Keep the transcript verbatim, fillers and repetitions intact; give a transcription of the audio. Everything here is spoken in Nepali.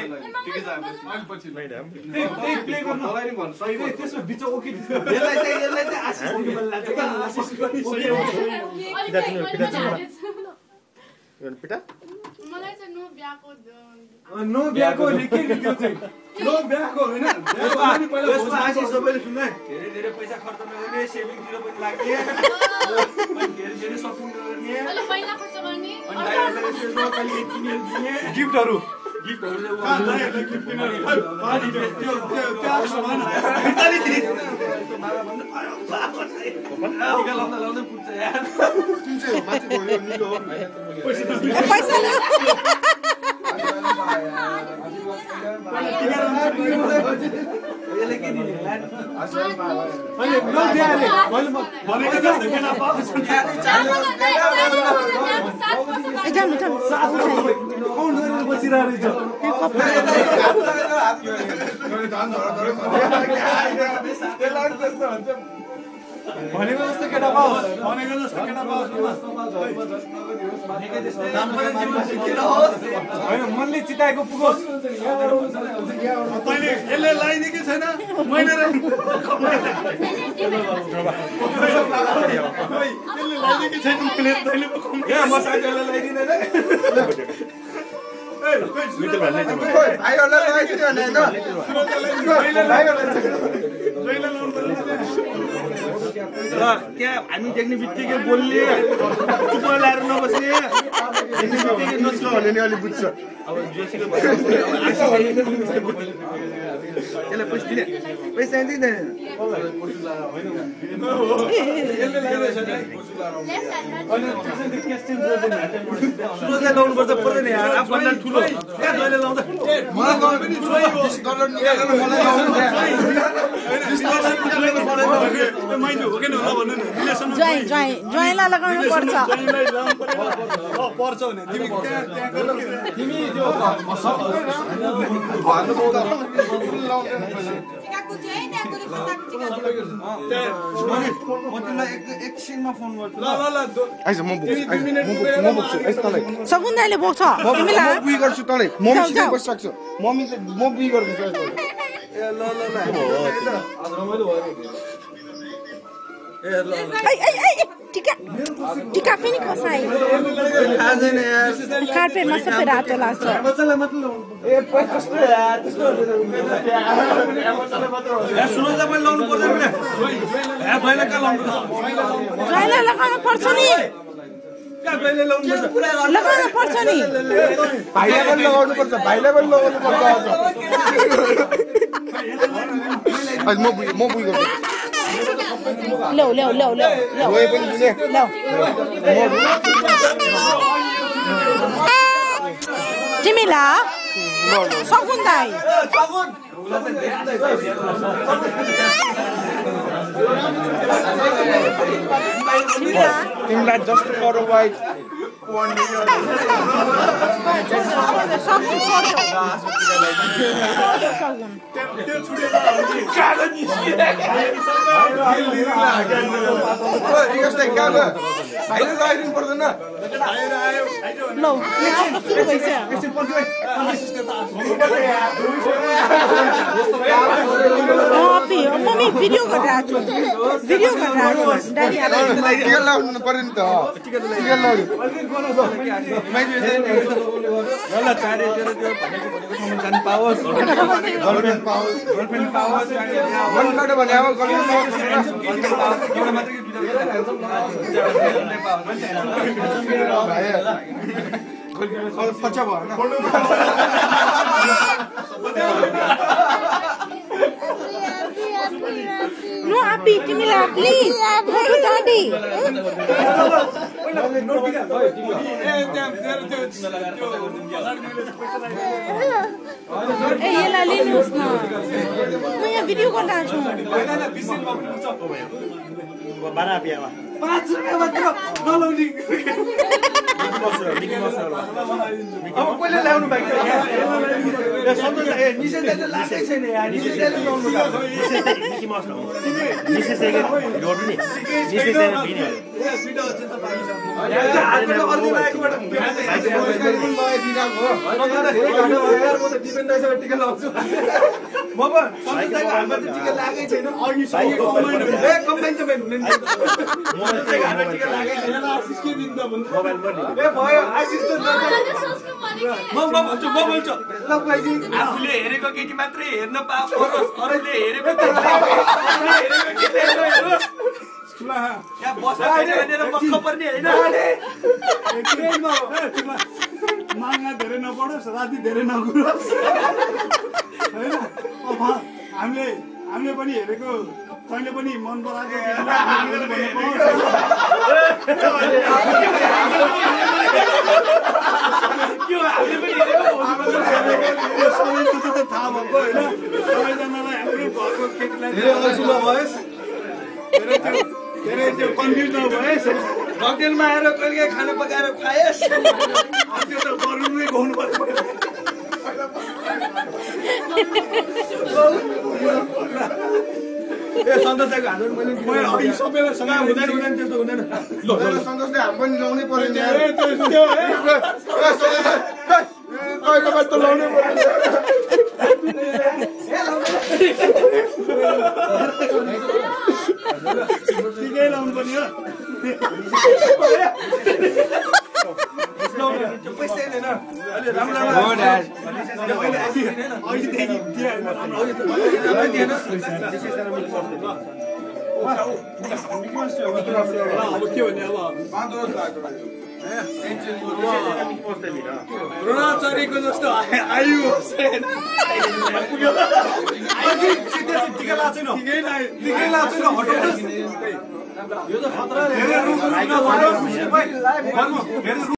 ठिकै छ अहिले पछि होइन ए प्ले गर्न मलाई नि भन्न सही भयो त्यसमा बिच ओके यसलाई चाहिँ यसलाई चाहिँ आशिष बोल्ला चाहिँ आशिष पनि सही हो पिता तिम्रो पिता तिम्रो पिता मलाई चाहिँ नो ब्याको नो ब्याको लेखे नि त्यो चाहिँ नो ब्याको हैन यसमा आशिष सबैले सुन्नु है धेरै धेरै पैसा खर्च नगर्ने सेभिङ तिर पनि लाग्ने अनि धेरै धेरै सपिङ गर्ने अहिले पैसा खर्च गर्ने अनि ड्राइभरले यसमा कहिले किनेर दिने गिफ्टहरु गिफ्टहरु चाहिँ ड्राइभरले गिफ्ट किनेर अनि त्यो त्यो सामान भित्ताले दिने बाबा भन्नु टिका लाउँदा लाउँदै पुग्छ यार कुन चाहिँ माथि गयो निलो पैसा पैसा यसले के दिने यार अहिले नो दियाले मैले भनेको जस्तो केटा पाउँछ ए जाम जाम साथ कौन बसिरहेको छ भनेको जस्तो केटा पाओस् भनेको जस्तो केटा पाओस् होइन मनले चिताएको पुगोस् तैँले यसले लगाइदिएकै छैन मैले लगाइदिएकै छैन तैँले म साथीहरूलाई लगाइदिँदैन भाइहरूलाई लगाइदिनु र त्यहाँ हामी देख्ने बित्तिकै बोल्ने चुप लाएर नबस्ने देख्ने बित्तिकै नच्छ भने नि अलिक बुझ्छ अब जोसीको यसलाई पैसा दिने पैसा दिँदैन सुरजलाई लाउनुपर्छ पर्दैन यार आफूलाई ठुलो कहाँ जहिले लाउँदा मलाई लाउनु पनि ज्वाइ ज्वाइ ज्वाइलाई लगाउनु पर्छ पर्छ भने तिमी त्यहाँ त्यहाँ तिमी त्यो सगुन दाइले बोक्छ तिमीलाई म बुई गर्छु तँलाई मम्मी सिधै बसिसक्छ मम्मी म बुई गर्छु ए ल ल ल टिका टिका पनि खसाइ कार्पेटमा सबै रातो लाग्छ ज्वाइँलाई लगाउनु पर्छ नि लगाउनु पर्छ नि भाइलाई पनि लगाउनु पर्छ भाइलाई पनि लगाउनु पर्छ म बुई म बुई गर्छु लो लो लो लो लो लो जिमिला सगुन दाइ तिमीलाई जस्तो गरौ भाइ भाइले लगाइदिनु पर्दैन लो सुरु भइसक्यो अपी मम्मी भिडियो गरिरहेको छु भिडियो गरिरहेको छु ड्याडी टिका लगाउनु पर्यो नि त टिका लगाउनु चारैतिर त्यो भनेको भनेको सामान जानु पाओस् गर्लफ्रेन्ड पाओस् गर्लफ्रेन्ड पाओस् मनबाट भने अब गर्लफ्रेन्ड पाओस् एउटा मात्रै पच्चा भयो नो अपी तिमीलाई प्लिज मोटु दादी ए यसलाई लिनुहोस् न म यहाँ भिडियो गरिरहेको छु बाह्र बिहामा पाँच रुपियाँ मात्र नलाउने अब कहिले ल्याउनु भएको निशेष दाइले लाग्दै छैन यार निशेष दाइले ल्याउनु निशेष दाइ मिकी माउस हो निशेष दाइको भिडियो नि निशेष दाइले भिडियो आफूले हेरेको केटी मात्रै हेर्न पाओस् अरूले हेरेको यहाँ बसेर भनेर मक्ख पर्ने होइन मागा धेरै नपढोस् राति धेरै नगुरोस् होइन अब हामीले हामीले पनि हेरेको तैँले पनि मन पराएको थाहा भएको होइन सबैजनालाई हाम्रो घरको केटीलाई धेरै त्यो कन्फ्युज नभएस होटेलमा आएर कहिले खाना पकाएर खुवाएस् त्यो त गरुमै खुवाउनु पर्छ ए सन्तोष दाइको हातबाट मैले मैले सबैलाई सँगै हुँदैन हुँदैन त्यस्तो हुँदैन सन्तोषले हात पनि लाउनै पर्यो नि यार त लाउनै पर्यो ठिकै लाउनु पर्ने हो पैसा छैन अहिले राम्रो अहिलेदेखि दिएन अब के भन्ने अब द्रोणाचार्यको जस्तो आयु टिका लाग्छ नि ठिकै टिकै लाग्छ नि हटाउनुहोस् यो त खतरा